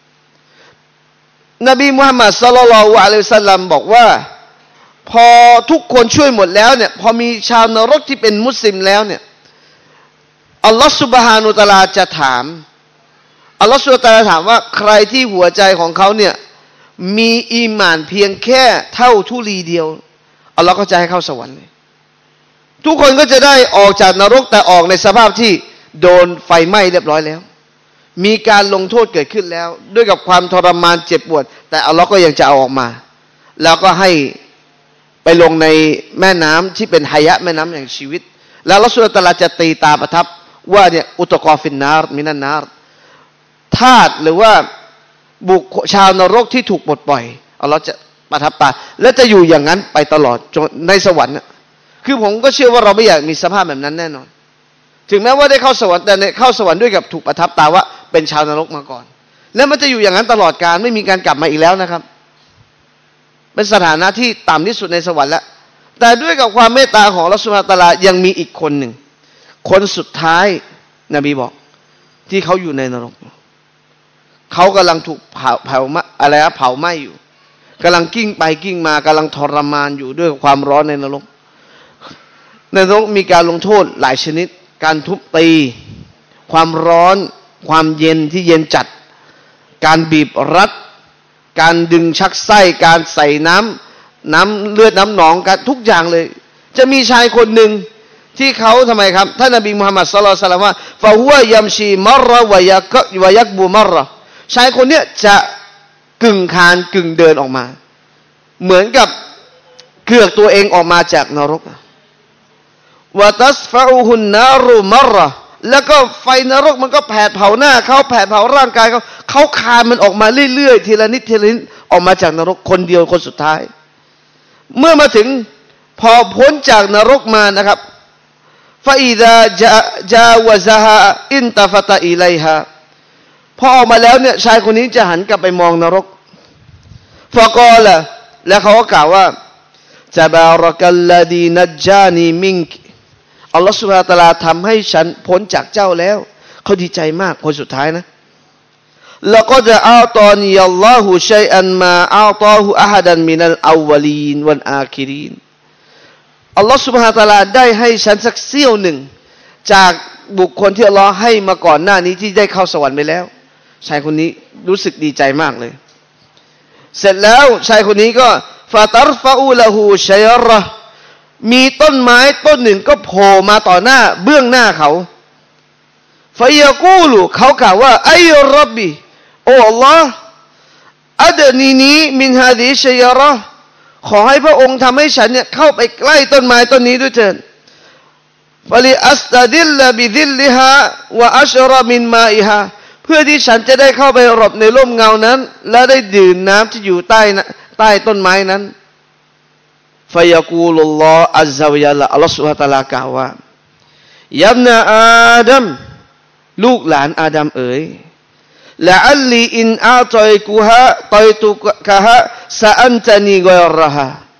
นบีมุฮัมมัดศ็อลลัลลอฮุอะลัยฮิวะซัลลัมบอกว่าพอทุกคนช่วยหมดแล้วเนี่ยพอมีชาวนรกที่เป็นมุสลิมแล้วเนี่ยอัลลอฮฺซุบฮานุตะอาลาจะถามอัลลอฮฺซุบฮานุตะอาลาถามว่าใครที่หัวใจของเขาเนี่ยมีอีหม่านเพียงแค่เท่าธุลีเดียวอัลลอฮฺก็จะให้เข้าสวรรค์เลยทุกคนก็จะได้ออกจากนรกแต่ออกในสภาพที่โดนไฟไหม้เรียบร้อยแล้วมีการลงโทษเกิดขึ้นแล้วด้วยกับความทรมานเจ็บปวดแต่อัลลอฮฺก็ยังจะเอาออกมาแล้วก็ให้ไปลงในแม่น้ำที่เป็นหายะแม่น้ำแห่งชีวิตแล้วอัลลอฮฺซุบฮานะฮูวะตะอาลาจะตีตาประทับว่าเนี่ยอุตกอฟินนารมินันนารทาสหรือว่าบุคคลชาวนรกที่ถูกปลดปล่อยอัลลอฮฺจะประทับตาและจะอยู่อย่างนั้นไปตลอดจนในสวรรค์คือผมก็เชื่อว่าเราไม่อยากมีสภาพแบบนั้นแน่นอนถึงแม้ว่าได้เข้าสวรรค์แต่เข้าสวรรค์ด้วยกับถูกประทับตาว่าเป็นชาวนรกมาก่อนแล้วมันจะอยู่อย่างนั้นตลอดกาลไม่มีการกลับมาอีกแล้วนะครับเป็นสถานะที่ต่ำที่สุดในสวรรค์แล้วแต่ด้วยกับความเมตตาของอัลเลาะห์ซุบฮานะฮูวะตะอาลายังมีอีกคนหนึ่งคนสุดท้ายนบีบอกที่เขาอยู่ในนรกเขากำลังถูกเผาเผาอะไรนะเผาไหม้อยู่กำลังกิ้งไปกิ้งมากำลังทรมานอยู่ด้วยความร้อนในนรกในนรกมีการลงโทษหลายชนิดการทุบตีความร้อนความเย็นที่เย็นจัดการบีบรัดการดึงชักไส้การใส่น้ำน้ำเลือดน้ำหนองกันทุกอย่างเลยจะมีชายคนหนึ่งที่เขาทำไมครับท่านนบีมุฮัมมัดศ็อลลัลลอฮุอะลัยฮิวะซัลลัมว่าฟะฮุวะยัมชีมัรเราะวะยักวะยักบุมัรเราะชายคนเนี้ยจะกึ่งคลานกึ่งเดินออกมาเหมือนกับเกือกตัวเองออกมาจากนรกวะตัสฟะอุฮุนนารุมัรเราะแล้วก็ไฟนรกมันก็แผดเผาหน้าเขาแผดเผาร่างกายเขาเขาคานมันออกมาเรื่อยๆทีละนิดทีละนิดออกมาจากนรกคนเดียวคนสุดท้ายเมื่อมาถึงพอพ้นจากนรกมานะครับฟาอิดะจาวะซะฮาอินตะฟะตะอิลัยฮาพอออกมาแล้วเนี่ยชายคนนี้จะหันกลับไปมองนรกฟะกอละแล้วเขาก็กล่าวว่าตะบารักัลลดีนัจญานีมินกอัลลอฮฺซุบฮานะฮูวะตะอาลาทำให้ฉันพ้นจากเจ้าแล้วเขาดีใจมากคนสุดท้ายนะแล้วก็จะอัลตอนีอัลลอฮุชัยอันมาอัลตอฮุอะฮัดันมินัลอาวลีนวัลอาคิรีนอัลลอฮฺซุบฮานะฮูวะตะอาลาได้ให้ฉันสักเสี้ยวหนึ่งจากบุคคลที่อัลลอฮ์ให้มาก่อนหน้านี้ที่ได้เข้าสวรรค์ไปแล้วชายคนนี้รู้สึกดีใจมากเลยเสร็จแล้วชายคนนี้ก็ฟาตัรฟะอูละฮูชัยเราะห์มีต้นไม้ต้นหนึ่งก็โผล่มาต่อหน้าเบื้องหน้าเขาฟายากูลูเขากล่าวว่าอัยร็อบบีโอ้อัลลอฮ์อัดนีนีมินฮาดิชัยเราะห์ขอให้พระองค์ทำให้ฉันเนี่ยเข้าไปใกล้ต้นไม้ต้นนี้ด้วยเถิดฟะลิอัสตัดิลลบิซิลลิฮาวะอัชรอมินมาอิฮาเพื่อที่ฉันจะได้เข้าไปหลบในร่มเงานั้นและได้ดื่มน้ำที่อยู่ใต้ใต้ต้นไม้นั้นฟะยะกูลุลลอฮ์อัซซะวะญัลละอัลลอฮฺซุบฮานะฮูวะตะอาลากล่าวว่ายับนาอาดัมลูกหลานอาดัมเอ๋ยละอัลลีอินอาตอยกุฮะตอยตุกะฮะซะอันตะนีกอยรฮะ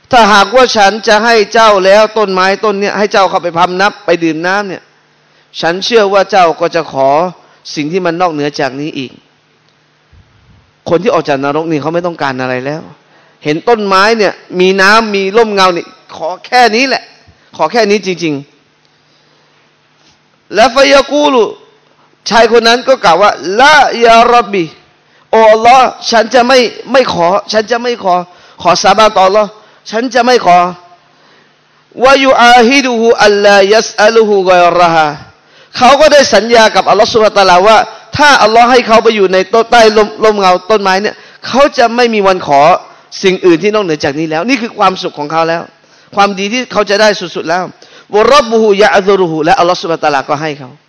ถ้าหากว่าฉันจะให้เจ้าแล้วต้นไม้ต้นเนี้ยให้เจ้าเข้าไปพำนับไปดื่มน้ำเนี่ยฉันเชื่อว่าเจ้าก็จะขอสิ่งที่มันนอกเหนือจากนี้อีกคนที่ออกจากนรกนี่เขาไม่ต้องการอะไรแล้วเห็นต้นไม้เนี่ยมีน้ำมีร่มเงาเนี่ยขอแค่นี้แหละขอแค่นี้จริงๆและฟายากูลุชายคนนั้นก็กล่าวว่าละยารับบีโอ้อัลลอฮ์ฉันจะไม่ไม่ขอฉันจะไม่ขอขอสาบานต่ออัลลอฮ์ฉันจะไม่ขอวายุอาฮิดุฮูอัลลายัสอัลุฮูกอยรฮาเขาก็ได้สัญญากับอัลลอฮ์ซุบฮานะฮูวะตะอาลาว่าถ้าอัลลอฮ์ให้เขาไปอยู่ในต้นใต้ลมลมเงาต้นไม้เนี่ยเขาจะไม่มีวันขอสิ่งอื่นที่นอกเหนือจากนี้แล้วนี่คือความสุขของเขาแล้วความดีที่เขาจะได้สุดๆแล้ววะร็อบบุฮูยะอซุรุฮูและอัลลอฮ์ซุบฮานะฮูวะตะอาลาก็ให้เขา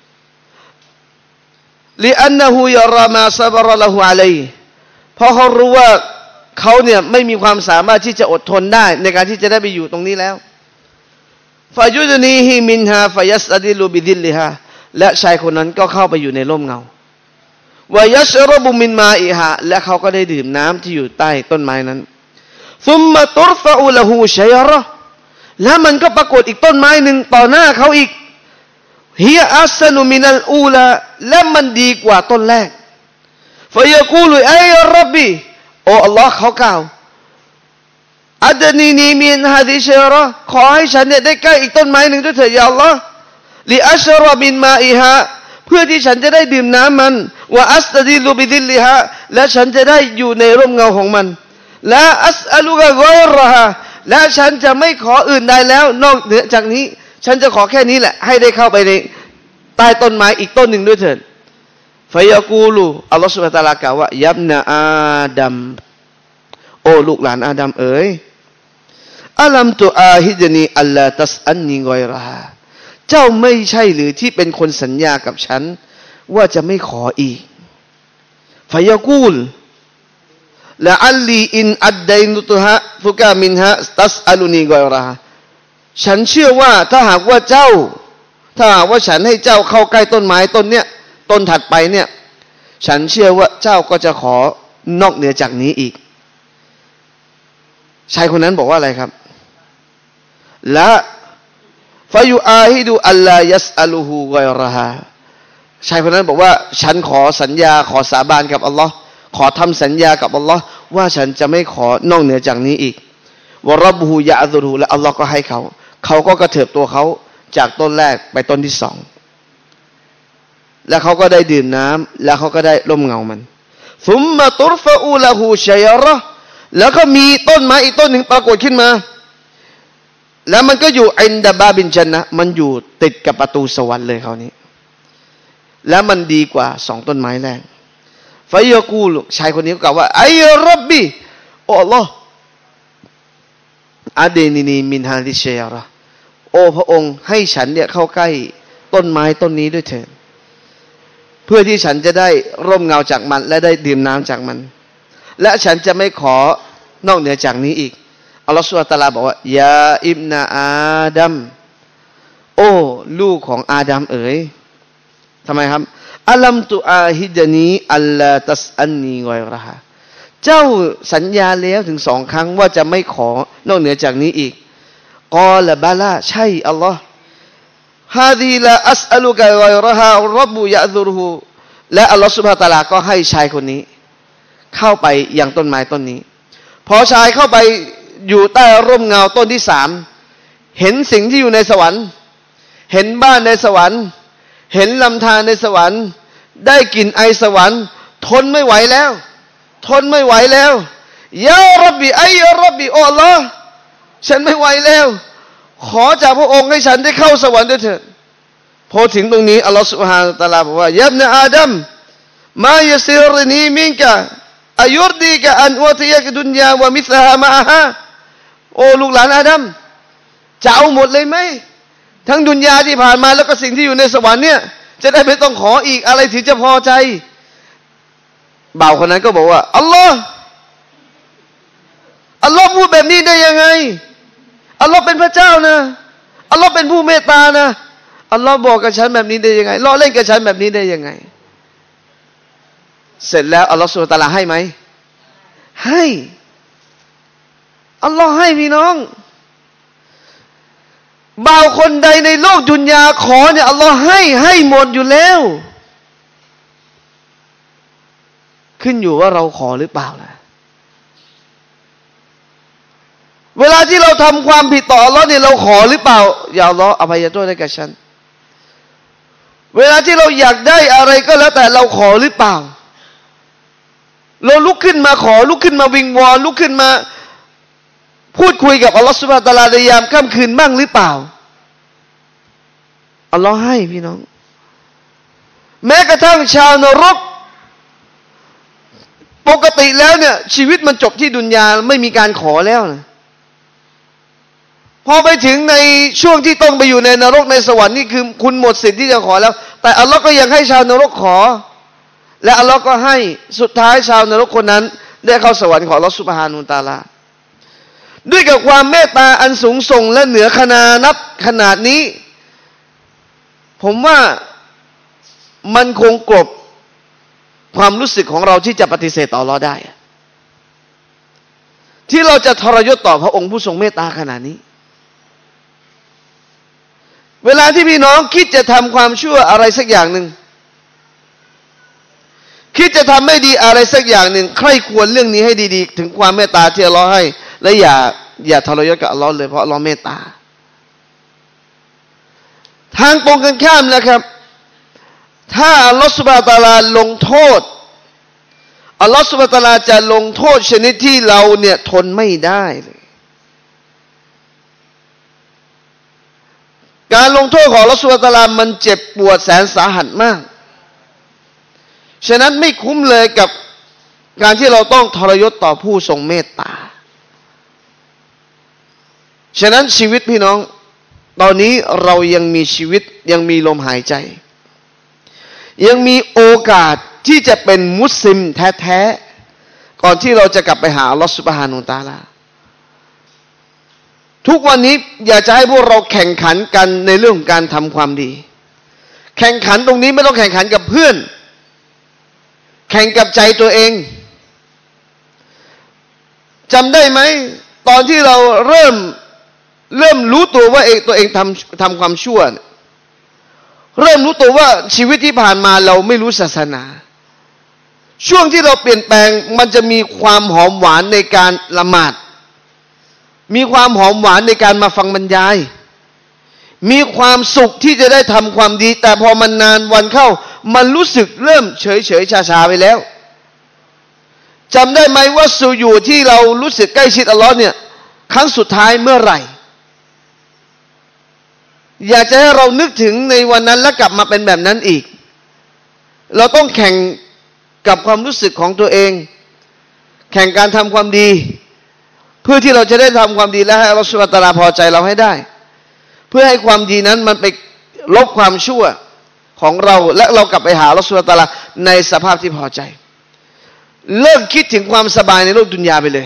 ลิอันนะฮูยะรามาซับรละฮูอะลัยเพราะเขารู้ว่าเขาเนี่ยไม่มีความสามารถที่จะอดทนได้ในการที่จะได้ไปอยู่ตรงนี้แล้วฟายุดนีฮิมินฮาฟายัสอดิลูบิดิลลิฮาและชายคนนั้นก็เข้าไปอยู่ในร่มเงาวายัชรบุมินมาอิฮาและเขาก็ได้ดื่มน้ำที่อยู่ใต้ต้นไม้นั้นซุมมะตุรฟะอุละฮูชัยระแล้วมันก็ปรากฏอีกต้นไม้หนึ่งต่อหน้าเขาอีกฮิยะอัสนุมินัลอูลาและมันดีกว่าต้นแรกฟายะกูลุอัยรับบีโอ้อัลลอฮ์เขากล่าวอัดนีนีมินฮะดิชัยระขอให้ฉันเนี่ยได้ใกล้อีกต้นไม้หนึ่งด้วยเถิดยาอัลลอฮ์ลิอัชรบินมาอิฮาเพื่อที่ฉันจะได้ดื่มน้ำมันว่าอัสตดิลูบิดิลลิฮะและฉันจะได้อยู่ในร่มเงาของมันและอัสอัลุกะกอยรฮาและฉันจะไม่ขออื่นใดแล้วนอกเหนือจากนี้ฉันจะขอแค่นี้แหละให้ได้เข้าไปในใต้ต้นไม้อีกต้นหนึ่งด้วยเถิดฟายากูลูอัลลอฮฺซุบฮานะฮูวะตะอาลากล่าวว่ายับนาอาดัมโอ้ลูกหลานอาดัมเอ๋ยอัลัมตุอาฮิดนีอัลลาตัสอันนีกอยรฮาเจ้าไม่ใช่หรือที่เป็นคนสัญญากับฉันว่าจะไม่ขออีกฟายากูลละอัลลีอินอัดไดนุตุฮะฟุกามินฮะตัสอัลุนีกอยรฮาฉันเชื่อว่าถ้าหากว่าเจ้าถ้าหากว่าฉันให้เจ้าเข้าใกล้ต้นไม้ต้นเนี้ยต้นถัดไปเนี่ยฉันเชื่อว่าเจ้าก็จะขอนอกเหนือจากนี้อีกชายคนนั้นบอกว่าอะไรครับละฟายุอาฮิดุอัลลายัสอัลูฮูกอยรฮาชายคนนั้นบอกว่าฉันขอสัญญาขอสาบานกับอัลลอฮ์ขอทำสัญญากับอัลลอฮ์ว่าฉันจะไม่ขอนอกเหนือจากนี้อีกวะรับบุฮูยะอัซุรูและอัลลอฮ์ก็ให้เขาเขาก็กระเถิบตัวเขาจากต้นแรกไปต้นที่สองแล้วเขาก็ได้ดื่มน้ำแล้วเขาก็ได้ร่มเงามันซุมมะตุรฟะอูละฮูชัยระแล้วก็มีต้นไม้อีกต้นหนึ่งปรากฏขึ้นมาแล้วมันก็อยู่อินดะบาบินจันนะมันอยู่ติดกับประตูสวรรค์เลยคราวนี้แล้วมันดีกว่าสองต้นไม้แรกฟายากูลชายคนนี้ก็กล่าวว่าอัยรับบีโอ้อัลลอฮ์อาเดนีนีมินฮาดิชัยระโอ้พระองค์ให้ฉันเนี่ยเข้าใกล้ต้นไม้ต้นนี้ด้วยเถิดเพื่อที่ฉันจะได้ร่มเงาจากมันและได้ดื่มน้ำจากมันและฉันจะไม่ขอนอกเหนือจากนี้อีกอัลลอฮฺซุบฮานะฮูวะตะอาลาบอกว่ายาอิบนาอาดัมโอ้ลูกของอาดัมเอ๋ยทำไมครับอัลัมตุอาฮิดนีอัลลาตัสอันนีกอยรฮาเจ้าสัญญาแล้วถึงสองครั้งว่าจะไม่ขอนอกเหนือจากนี้อีกกอลบาลาใช่อัลลอฮ์ฮาดีลาอัสอัลุกะกอยรฮารับบุยะซุรุฮูและอัลลอฮฺซุบฮานะฮูวะตะอาลาก็ให้ชายคนนี้เข้าไปยังต้นไม้ต้นนี้พอชายเข้าไปอยู่ใต้ร่มเงาต้นที่สามเห็นสิ่งที่อยู่ในสวรรค์เห็นบ้านในสวรรค์เห็นลำธารในสวรรค์ได้กลิ่นไอสวรรค์ทนไม่ไหวแล้วทนไม่ไหวแล้วยารับบีอัยยารับบีโอ้อัลลอฮ์ฉันไม่ไหวแล้วขอจากพระองค์ให้ฉันได้เข้าสวรรค์ด้วยเถิดพอถึงตรงนี้อัลลอฮ์ซุบฮานะฮูวะตะอาลาบอกว่ายับนะอาดัมมายะซิรนีมินกะอายุรดีกะอันอวติยะกะดุนยาวะมิสลาฮะมะอะฮะโอ้ลูกหลานอาดัมจะเอาหมดเลยไหมทั้งดุนยาที่ผ่านมาแล้วก็สิ่งที่อยู่ในสวรรค์เนี่ยจะได้ไม่ต้องขออีกอะไรถึงจะพอใจบ่าวคนนั้นก็บอกว่าอัลลอฮ์อัลลอฮ์พูดแบบนี้ได้ยังไงอัลลอฮ์เป็นพระเจ้านะอัลลอฮ์เป็นผู้เมตตานะอัลลอฮ์บอกกับฉันแบบนี้ได้ยังไงล้อเล่นกับฉันแบบนี้ได้ยังไงเสร็จแล้วอัลลอฮ์ซุบฮานะฮูวะตะอาลาให้ไหมให้อัลลอฮ์ให้พี่น้องบ่าวคนใดในโลกดุนยาขอเนี่ยอัลลอฮ์ให้ให้หมดอยู่แล้วขึ้นอยู่ว่าเราขอหรือเปล่าล่ะเวลาที่เราทำความผิดต่ออัลลอฮ์เนี่ยเราขอหรือเปล่าอย่าอัลลอฮ์อภัยโทษให้แก่ฉันเวลาที่เราอยากได้อะไรก็แล้วแต่เราขอหรือเปล่าเราลุกขึ้นมาขอลุกขึ้นมาวิงวอนลุกขึ้นมาพูดคุยกับอัลลอฮฺซุบฮานะฮูวะตะอาลาในยามค่ำคืนบ้างหรือเปล่าอัลลอฮ์ให้พี่น้องแม้กระทั่งชาวนรกปกติแล้วเนี่ยชีวิตมันจบที่ดุนยาไม่มีการขอแล้วนะพอไปถึงในช่วงที่ต้องไปอยู่ในนรกในสวรรค์นี่คือคุณหมดสิทธิ์ที่จะขอแล้วแต่อัลลอฮ์ก็ยังให้ชาวนรกขอและอัลลอฮ์ก็ให้สุดท้ายชาวนรกคนนั้นได้เข้าสวรรค์ของอัลลอฮ์ซุบฮานะฮูวะตะอาลาด้วยกับความเมตตาอันสูงส่งและเหนือขนานับขนาดนี้ผมว่ามันคงกลบความรู้สึกของเราที่จะปฏิเสธต่ออัลลอฮ์ได้ที่เราจะทรยศต่อพระองค์ผู้ทรงเมตตาขนาดนี้เวลาที่พี่น้องคิดจะทำความชั่วอะไรสักอย่างหนึ่งคิดจะทำไม่ดีอะไรสักอย่างหนึ่งใคร่ควรเรื่องนี้ให้ดีๆถึงความเมตตาที่อัลลอฮ์ให้และอย่าอย่าทรยศกับอัลลอฮ์เลยเพราะอัลลอฮ์เมตตาทางตรงกันข้ามนะครับ ถ้าอัลลอฮฺซุบฮานะฮูวะตะอาลาลงโทษอัลลอฮฺซุบฮานะฮูวะตะอาลาจะลงโทษชนิดที่เราเนี่ยทนไม่ได้เลยการลงโทษของอัลลอฮฺซุบฮานะฮูวะตะอาลามันเจ็บปวดแสนสาหัสมากฉะนั้นไม่คุ้มเลยกับการที่เราต้องทรยศต่อผู้ทรงเมตตาฉะนั้นชีวิตพี่น้องตอนนี้เรายังมีชีวิตยังมีลมหายใจยังมีโอกาสที่จะเป็นมุสลิมแท้ๆก่อนที่เราจะกลับไปหาอัลลอฮฺซุบฮานะฮูวะตะอาลาทุกวันนี้อยากจะให้พวกเราแข่งขันกันในเรื่องของการทำความดีแข่งขันตรงนี้ไม่ต้องแข่งขันกับเพื่อนแข่งกับใจตัวเองจำได้ไหมตอนที่เราเริ่มเริ่มรู้ตัวว่าเองตัวเองทำทำความชั่วเริ่มรู้ตัวว่าชีวิตที่ผ่านมาเราไม่รู้ศาสนาช่วงที่เราเปลี่ยนแปลงมันจะมีความหอมหวานในการละหมาดมีความหอมหวานในการมาฟังบรรยายมีความสุขที่จะได้ทำความดีแต่พอมันนานวันเข้ามันรู้สึกเริ่มเฉยเฉยชาชาไปแล้วจำได้ไหมว่าสุญูดที่เรารู้สึกใกล้ชิดอัลลอฮ์เนี่ยครั้งสุดท้ายเมื่อไหร่อยากจะให้เรานึกถึงในวันนั้นและกลับมาเป็นแบบนั้นอีกเราต้องแข่งกับความรู้สึกของตัวเองแข่งการทำความดีเพื่อที่เราจะได้ทำความดีและให้อัลลอฮฺซุบฮานะฮูวะตะอาลาพอใจเราให้ได้เพื่อให้ความดีนั้นมันไปลบความชั่วของเราและเรากลับไปหาอัลลอฮฺซุบฮานะฮูวะตะอาลาในสภาพที่พอใจเลิกคิดถึงความสบายในโลกดุนยาไปเลย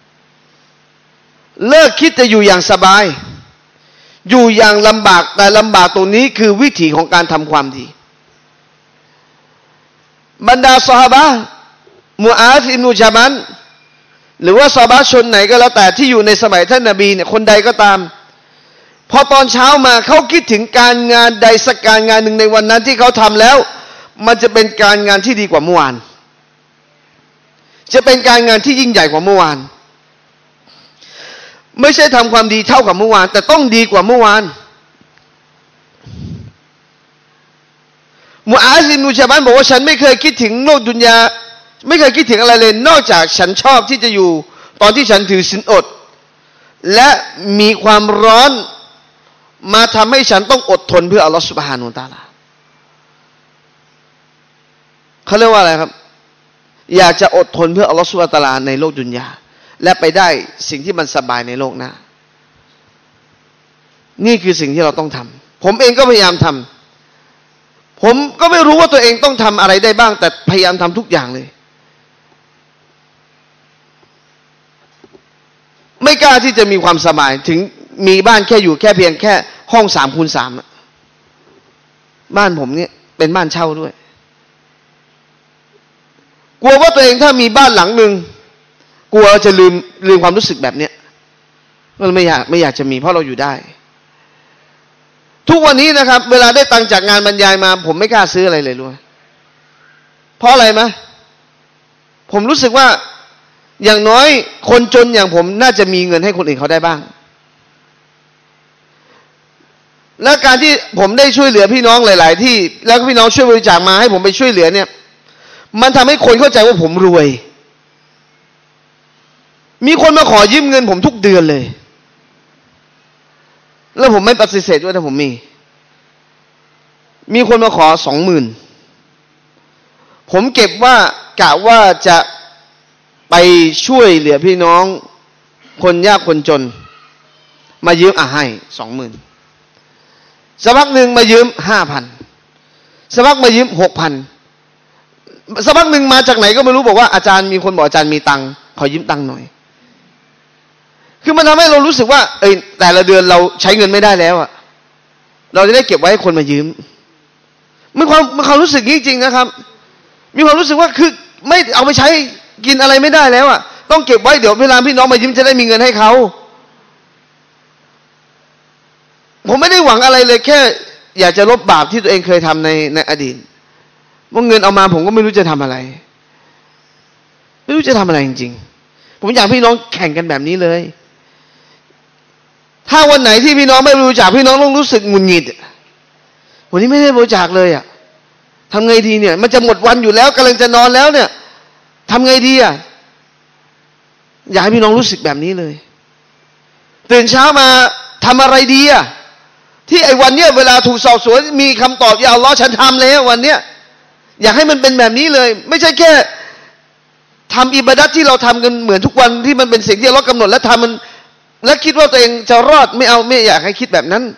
เลิกคิดจะอยู่อย่างสบายอยู่อย่างลำบากแต่ลำบากตรงนี้คือวิถีของการทำความดีบรรดาซอฮาบะห์มูอาซอิบนุญะบัลหรือว่าซอฮาบะห์ชนไหนก็แล้วแต่ที่อยู่ในสมัยท่านนบีเนี่ยคนใดก็ตามพอตอนเช้ามาเขาคิดถึงการงานใดสักการงานหนึ่งในวันนั้นที่เขาทำแล้วมันจะเป็นการงานที่ดีกว่าเมื่อวานจะเป็นการงานที่ยิ่งใหญ่กว่าเมื่อวานไม่ใช่ทำความดีเท่ากับเมื่อวานแต่ต้องดีกว่าเมื่อวานมูอาซ อิบนุญะบัลบอกว่าฉันไม่เคยคิดถึงโลกดุนยาไม่เคยคิดถึงอะไรเลยนอกจากฉันชอบที่จะอยู่ตอนที่ฉันถือศีลอดและมีความร้อนมาทำให้ฉันต้องอดทนเพื่ออัลลอฮฺซุบฮานะฮูวะตะอาลาเขาเรียกว่าอะไรครับอยากจะอดทนเพื่ออัลลอฮฺซุบฮานะฮูวะตะอาลาในโลกดุนยาและไปได้สิ่งที่มันสบายในโลกหน้านี่คือสิ่งที่เราต้องทำผมเองก็พยายามทำผมก็ไม่รู้ว่าตัวเองต้องทำอะไรได้บ้างแต่พยายามทำทุกอย่างเลยไม่กล้าที่จะมีความสบายถึงมีบ้านแค่อยู่แค่เพียงแค่ห้องสามคูณสามบ้านผมเนี่ยเป็นบ้านเช่าด้วยกลัวว่าตัวเองถ้ามีบ้านหลังหนึ่งกลัวจะลืมลืมความรู้สึกแบบเนี้ยก็ไม่อยากไม่อยากจะมีเพราะเราอยู่ได้ทุกวันนี้นะครับเวลาได้ตังค์จากงานบรรยายมาผมไม่กล้าซื้ออะไรเลยรู้ไหมเพราะอะไรไหมผมรู้สึกว่าอย่างน้อยคนจนอย่างผมน่าจะมีเงินให้คนอื่นเขาได้บ้างและการที่ผมได้ช่วยเหลือพี่น้องหลายๆที่แล้วพี่น้องช่วยบริจาคมาให้ผมไปช่วยเหลือเนี่ยมันทำให้คนเข้าใจว่าผมรวยมีคนมาขอยืมเงินผมทุกเดือนเลยแล้วผมไม่ปฏิเสธด้วยถ้าผมมีมีคนมาขอสองหมื่นผมเก็บว่ากะว่าจะไปช่วยเหลือพี่น้องคนยากคนจนมายืมอ่ะให้สองหมื่นสักพักหนึ่งมายืมห้าพันสักพักมายืมหกพันสักพักหนึ่งมาจากไหนก็ไม่รู้บอกว่าอาจารย์มีคนบอกอาจารย์มีตังค์ขอยืมตังค์หน่อยคือมันทำให้เรารู้สึกว่าเอ้ยแต่ละเดือนเราใช้เงินไม่ได้แล้วอะเราจะได้เก็บไว้ให้คนมายืมมันความมันความรู้สึกนี้จริงนะครับมีความรู้สึกว่าคือไม่เอาไปใช้กินอะไรไม่ได้แล้วอะต้องเก็บไว้เดี๋ยวเวลาพี่น้องมายืมจะได้มีเงินให้เขาผมไม่ได้หวังอะไรเลยแค่อยากจะลบบาปที่ตัวเองเคยทำในในอดีตว่าเงินเอามาผมก็ไม่รู้จะทำอะไรไม่รู้จะทำอะไรจริงๆผมอยากพี่น้องแข่งกันแบบนี้เลยถ้าวันไหนที่พี่น้องไม่บริจาคพี่น้องต้องรู้สึกหงุดหงิดวันนี้ไม่ได้บริจาคเลยอ่ะทำไงดีเนี่ยมันจะหมดวันอยู่แล้วกำลังจะนอนแล้วเนี่ยทำไงดีอ่ะอยากให้พี่น้องรู้สึกแบบนี้เลยตื่นเช้ามาทำอะไรดีอ่ะที่ไอ้วันเนี้ยเวลาถูกสอบสวนมีคำตอบอย่าอัลเลาะห์ฉันทำแล้ววันเนี้ยอยากให้มันเป็นแบบนี้เลยไม่ใช่แค่ทำอิบาดัตที่เราทำกันเหมือนทุกวันที่มันเป็นสิ่งที่อัลเลาะห์กำหนดและทำมันและคิดว่าตัวเองจะรอดไม่เอาไม่อยากให้คิดแบบนั้น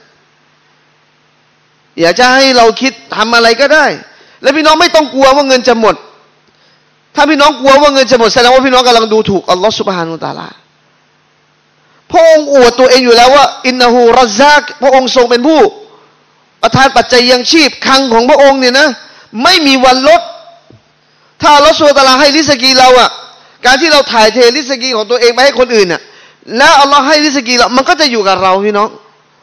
อยากจะให้เราคิดทำอะไรก็ได้และพี่น้องไม่ต้องกลัวว่าเงินจะหมดถ้าพี่น้องกลัวว่าเงินจะหมดแสดงว่าพี่น้องกำลังดูถูกอัลลอฮฺซุบฮานะฮูวะตะอาลาพระองค์อวดตัวเองอยู่แล้วว่าอินนะฮูรัซซากพระองค์ทรงเป็นผู้ประทานปัจจัยยังชีพคลังของพระองค์เนี่ยนะไม่มีวันลดถ้าอัลลอฮฺซุบฮานะฮูวะตะอาลาให้ริสกีเราอ่ะการที่เราถ่ายเทริสกีของตัวเองไปให้คนอื่นน่ะแล้วอัลลอฮ์ให้ริสกีเรามันก็จะอยู่กับเราพี่น้อง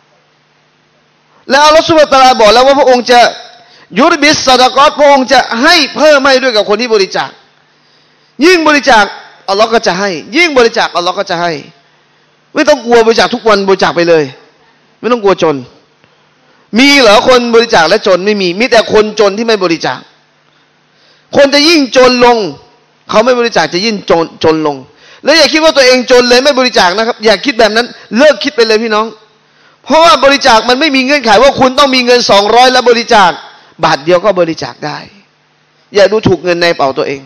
แล้วอัลลอฮ์ซุบฮานะฮูวะตะอาลาบอกแล้วว่าพระองค์จะยุรบิสซะดะกอตพระองค์จะให้เพิ่มให้ด้วยกับคนที่บริจาคยิ่งบริจาคอัลลอฮ์ก็จะให้ยิ่งบริจาคอัลลอฮ์ก็จะให้ไม่ต้องกลัวบริจาคทุกวันบริจาคไปเลยไม่ต้องกลัวจนมีเหรอคนบริจาคและจนไม่มีมีแต่คนจนที่ไม่บริจาคคนจะยิ่งจนลงเขาไม่บริจาคจะยิ่งจนจนลงแล้วอย่าคิดว่าตัวเองจนเลยไม่บริจาคนะครับอย่าคิดแบบนั้นเลิกคิดไปเลยพี่น้องเพราะว่าบริจาคมันไม่มีเงื่อนไขว่าคุณต้องมีเงินสองร้อยแล้วบริจาคบาทเดียวก็บริจาคได้อย่าดูถูกเงินในเป๋าตัวเอง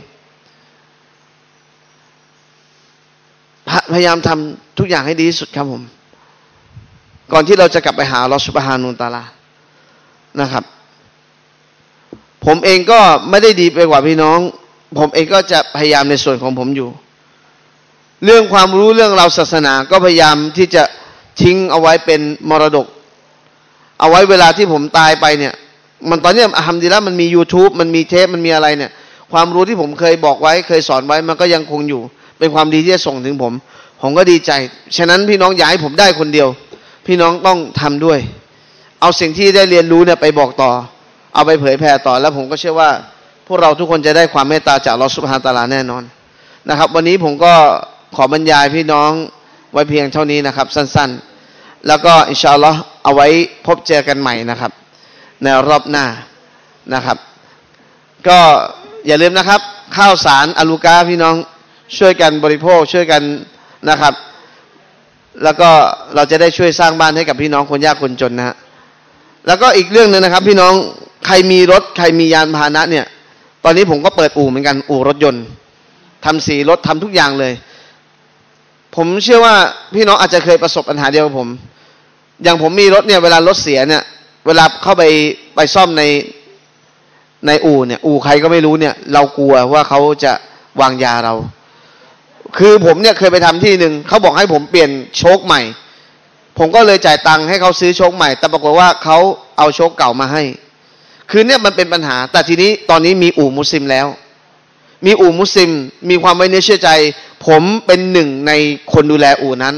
พยายามทำทุกอย่างให้ดีที่สุดครับผมก่อนที่เราจะกลับไปหาอัลเลาะห์ซุบฮานะฮูวะตะอาลานะครับผมเองก็ไม่ได้ดีไปกว่าพี่น้องผมเองก็จะพยายามในส่วนของผมอยู่เรื่องความรู้เรื่องราวศาสนาก็พยายามที่จะทิ้งเอาไว้เป็นมรดกเอาไว้เวลาที่ผมตายไปเนี่ยมันตอนนี้อัลฮัมดุลิลละห์มันมี YouTube มันมีเทปมันมีอะไรเนี่ยความรู้ที่ผมเคยบอกไว้เคยสอนไว้มันก็ยังคงอยู่เป็นความดีที่จะส่งถึงผมผมก็ดีใจฉะนั้นพี่น้องอย่าให้ผมได้คนเดียวพี่น้องต้องทำด้วยเอาสิ่งที่ได้เรียนรู้เนี่ยไปบอกต่อเอาไปเผยแผ่ต่อแล้วผมก็เชื่อว่าพวกเราทุกคนจะได้ความเมตตาจากอัลเลาะห์ซุบฮานะฮูวะตะอาลาแน่นอนนะครับวันนี้ผมก็ขอบรรยายพี่น้องไว้เพียงเท่านี้นะครับสั้นๆแล้วก็อินชาอัลลอฮ์เอาไว้พบเจอกันใหม่นะครับในรอบหน้านะครับก็อย่าลืมนะครับข้าวสารอาลูกาพี่น้องช่วยกันบริโภคช่วยกันนะครับแล้วก็เราจะได้ช่วยสร้างบ้านให้กับพี่น้องคนยากคนจนนะฮะแล้วก็อีกเรื่องนึงนะครับพี่น้องใครมีรถใครมียานพาหนะเนี่ยตอนนี้ผมก็เปิดอู่เหมือนกันอู่รถยนต์ทำสีรถทำทุกอย่างเลยผมเชื่อว่าพี่น้องอาจจะเคยประสบปัญหาเดียวกับผมอย่างผมมีรถเนี่ยเวลารถเสียเนี่ยเวลาเข้าไปไปซ่อมในในอู่เนี่ยอู่ใครก็ไม่รู้เนี่ยเรากลัวว่าเขาจะวางยาเราคือผมเนี่ยเคยไปทำที่หนึ่งเขาบอกให้ผมเปลี่ยนโชคใหม่ผมก็เลยจ่ายตังค์ให้เขาซื้อโชคใหม่แต่ปรากฏว่าเขาเอาโชคเก่ามาให้คือเนี่ยมันเป็นปัญหาแต่ทีนี้ตอนนี้มีอู่มุสลิมแล้วมีอู่มุสลิมมีความไว้เนื้อเชื่อใจผมเป็นหนึ่งในคนดูแลอู่นั้น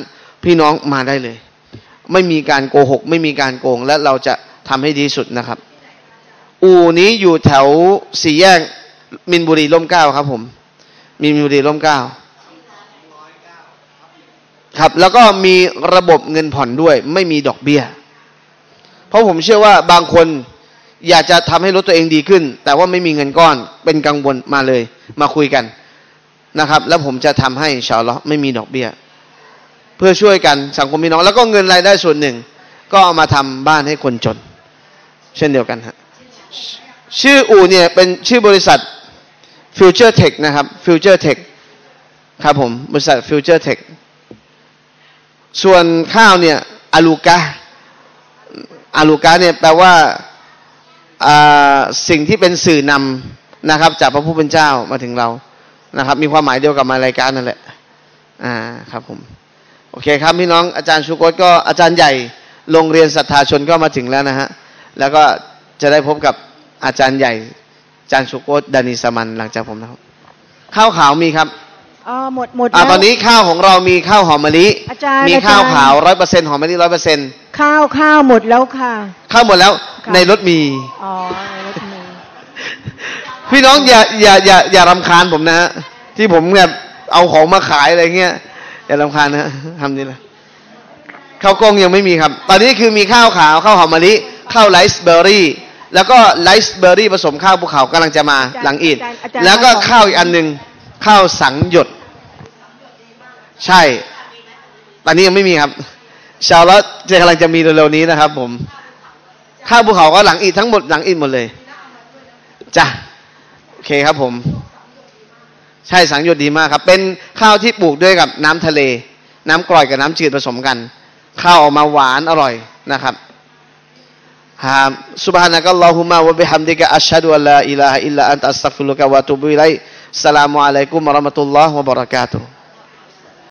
พี่น้องมาได้เลยไม่มีการโกหกไม่มีการโกงและเราจะทำให้ดีสุดนะครับอู่นี้อยู่แถวสี่แยกมินบุรีร่มเกล้าครับผมมินบุรีร่มเกล้าครับแล้วก็มีระบบเงินผ่อนด้วยไม่มีดอกเบี้ยเพราะผมเชื่อว่าบางคนอยากจะทำให้รถตัวเองดีขึ้นแต่ว่าไม่มีเงินก้อนเป็นกังวลมาเลยมาคุยกันนะครับแล้วผมจะทำให้อินชาอัลเลาะห์ไม่มีดอกเบี้ยเพื่อช่วยกันสังคมพี่น้องแล้วก็เงินรายได้ส่วนหนึ่งก็เอามาทำบ้านให้คนจนเช่นเดียวกันฮะชื่ออู่เนี่ยเป็นชื่อบริษัท Future Tech นะครับ Future Tech ครับผมบริษัท Future Tech ส่วนข้าวเนี่ยอาลูกาอาลูกาเนี่ยแปลว่าสิ่งที่เป็นสื่อนำนะครับจากพระผู้เป็นเจ้ามาถึงเรานะครับมีความหมายเดียวกับมารายการนั่นแหละอ่าครับผมโอเคครับพี่น้องอาจารย์ชูโกตก็อาจารย์ใหญ่โรงเรียนศรัทธาชนก็มาถึงแล้วนะฮะแล้วก็จะได้พบกับอาจารย์ใหญ่อาจารย์ชูโกตดานิสมันหลังจากผมนะครับข้าวขาวมีครับอ๋อหมดหมดอ่าตอนนี้ข้าวของเรามีข้าวหอมมะลิมีข้าวขาวร้อยเปอร์เซ็นต์หอมมะลิร้อยเปอร์เซ็นต์ข้าวข้าวหมดแล้วค่ะข้าวหมดแล้วในรถมีอ๋อในรถมีพี่น้องอย่าอย่าอย่าอย่ารำคาญผมนะฮะที่ผมแบบเอาของมาขายอะไรเงี้ยอย่ารำคาญนะทำนี่แหละข้าวกล้องยังไม่มีครับตอนนี้คือมีข้าวขาวข้าวหอมมะลิข้าวไรซ์เบอร์รี่แล้วก็ไรซ์เบอร์รี่ผสมข้าวภูเขากำลังจะมาหลังอีดแล้วก็ข้าวอีกอันหนึ่งข้าวสังหยดใช่ตอนนี้ยังไม่มีครับชาวละจะกำลังจะมีเร็วๆนี้นะครับผมข้าวภูเขาก็หลังอีดทั้งหมดหลังอีดหมดเลยจ้ะโอเคครับผมใช่สังหยดดีมากครับเป็นข้าวที่ปลูกด้วยกับน้ำทะเลน้ำกร่อยกับน้ำจืดผสมกันข้าวออกมาหวานอร่อยนะครับฮะซุบฮานะกัลลอฮุมะวะบิฮัมดิกะอัชฮะดุอัลลาอิลาฮะอิลลัลลอฮอันตะอัสตัฆฟิรุกะวะอะตูบุอิลัยฮิสสลามุอะลัยกุมวะเราะห์มะตุลลอฮ์วะบะเราะกาตุฮ์